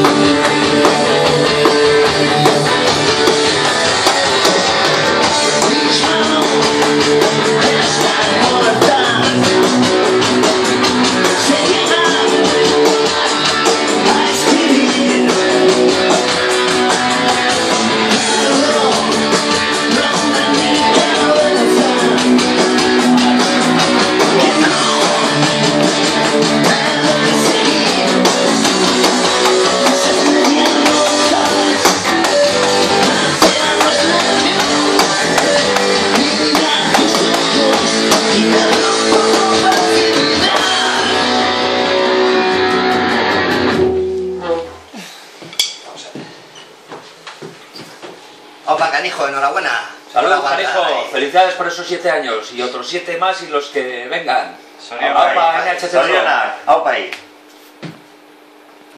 Opa, canijo, enhorabuena. Saludos, canijo. Felicidades por esos 7 años y otros 7 más y los que vengan. Sorionak, aupa ahí.